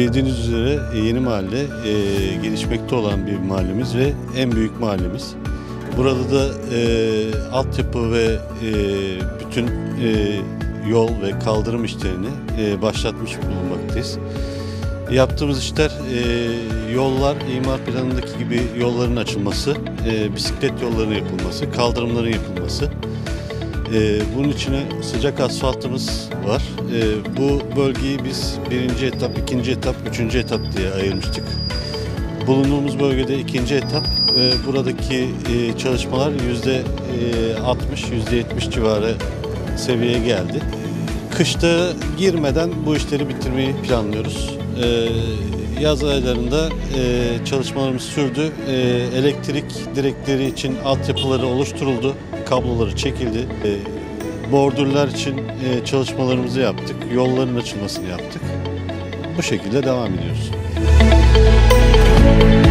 Bildiğiniz üzere Yeni Mahalle gelişmekte olan bir mahallemiz ve en büyük mahallemiz. Burada da altyapı ve bütün yol ve kaldırım işlerini başlatmış bulunmaktayız. Yaptığımız işler yollar, imar planındaki gibi yolların açılması, bisiklet yollarının yapılması, kaldırımların yapılması. Bunun içine sıcak asfaltımız var. Bu bölgeyi biz birinci etap, ikinci etap, üçüncü etap diye ayırmıştık. Bulunduğumuz bölgede ikinci etap ve buradaki çalışmalar %60-%70 civarı seviyeye geldi. Kışta girmeden bu işleri bitirmeyi planlıyoruz. Yaz aylarında çalışmalarımız sürdü. Elektrik direkleri için altyapıları oluşturuldu, kabloları çekildi. Bordürler için çalışmalarımızı yaptık, yolların açılmasını yaptık. Bu şekilde devam ediyoruz.